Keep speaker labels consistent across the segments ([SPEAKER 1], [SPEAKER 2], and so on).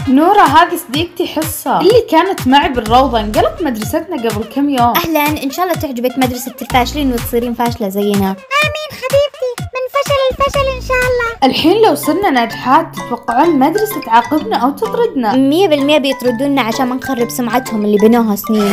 [SPEAKER 1] نورة هذه صديقتي حصة اللي كانت معي بالروضة، انقلبت مدرستنا قبل كم يوم.
[SPEAKER 2] أهلا، إن شاء الله تعجبك مدرسة الفاشلين وتصيرين فاشلة زينا.
[SPEAKER 3] آمين حبيبتي، من فشل الفشل إن شاء الله.
[SPEAKER 1] الحين لو صرنا ناجحات تتوقعون المدرسة تعاقبنا أو تطردنا؟
[SPEAKER 2] 100% بيطردونا عشان ما نخرب سمعتهم اللي بنوها سنين.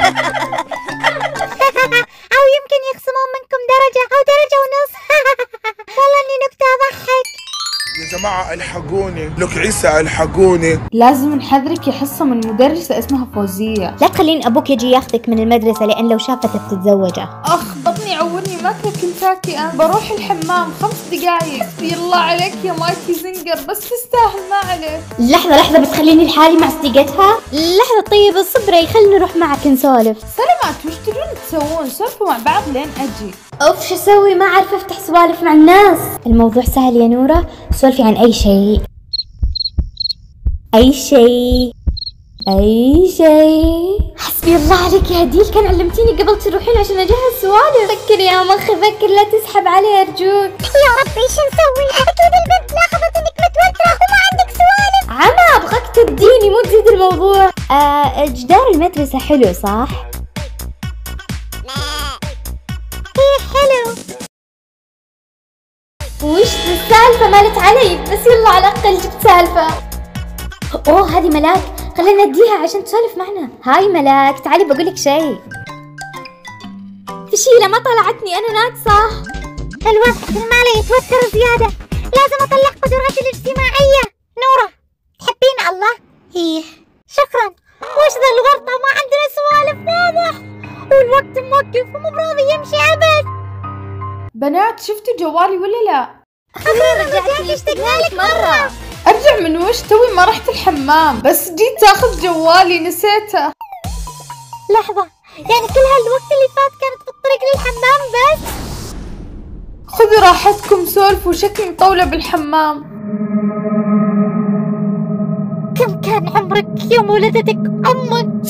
[SPEAKER 3] أو يمكن يخصمون منكم درجة أو درجة ونص. والله إني نكتة أضحك.
[SPEAKER 4] يا جماعة الحقوني، لك عيسى الحقوني.
[SPEAKER 1] لازم نحذرك يا حصة من مدرسة اسمها فوزية.
[SPEAKER 2] لا تخلين أبوك يجي ياخذك من المدرسة لأن لو شافتك بتتزوجه.
[SPEAKER 1] بطني عورني ماكلة كنتاكي. أنا بروح الحمام 5 دقايق. يلا عليك يا مايكي زنقر، بس تستاهل ما عليك.
[SPEAKER 2] لحظة بتخليني لحالي مع صديقتها؟ لحظة طيب اصبري، خلينا نروح معك نسولف.
[SPEAKER 1] سلامات، وش تبون تسوون؟ سولفوا مع بعض لين أجي.
[SPEAKER 2] اوف شو اسوي؟ ما اعرف افتح سوالف مع الناس. الموضوع سهل يا نورة، سولفي عن اي شيء. اي شيء اي شيء. حسبي الله عليك يا هديل، كان علمتيني قبل تروحين عشان اجهز سوالف. فكر يا مخي فكر، لا تسحب علي ارجوك.
[SPEAKER 3] يا ربي ايش نسوي؟ اكيد البنت لاحظت انك متوترة وما عندك سوالف.
[SPEAKER 2] عما ابغاك تبديني مو تزيد الموضوع. جدار المدرسة حلو صح؟
[SPEAKER 3] حلو.
[SPEAKER 2] وش السالفة؟ مالت علي بس يلا على الأقل جبت سالفة. أوه هذه ملاك، خلينا نديها عشان تسولف معنا. هاي ملاك تعالي بقولك شيء. فشيلة ما طلعتني أنا ناقصة.
[SPEAKER 3] الواحد المالي يتوتر زيادة، لازم أطلع قدراتي الاجتماعية. نورة تحبين الله؟ إيه شكرا. وش ذا الورطة؟ ما عندنا سوالف واضح والوقت موقف ومو براضي يمشي أبد.
[SPEAKER 1] بنات شفتوا جوالي ولا لا؟
[SPEAKER 3] أخيرا رجعتي، اشتقنا لك مرة.
[SPEAKER 1] ارجع من وش؟ توي ما رحت الحمام، بس جيت اخذ جوالي نسيته.
[SPEAKER 3] لحظة، يعني كل هالوقت اللي فات كانت في الطريق للحمام بس؟
[SPEAKER 1] خذوا راحتكم سولفوا، شكلي مطولة بالحمام.
[SPEAKER 3] كم كان عمرك يوم ولدتك أمك؟
[SPEAKER 5] 1.5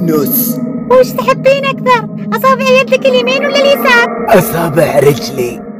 [SPEAKER 5] سنة.
[SPEAKER 3] وش تحبين أكثر؟ أصابع يدك اليمين ولا اليسار؟
[SPEAKER 5] أصابع رجلي.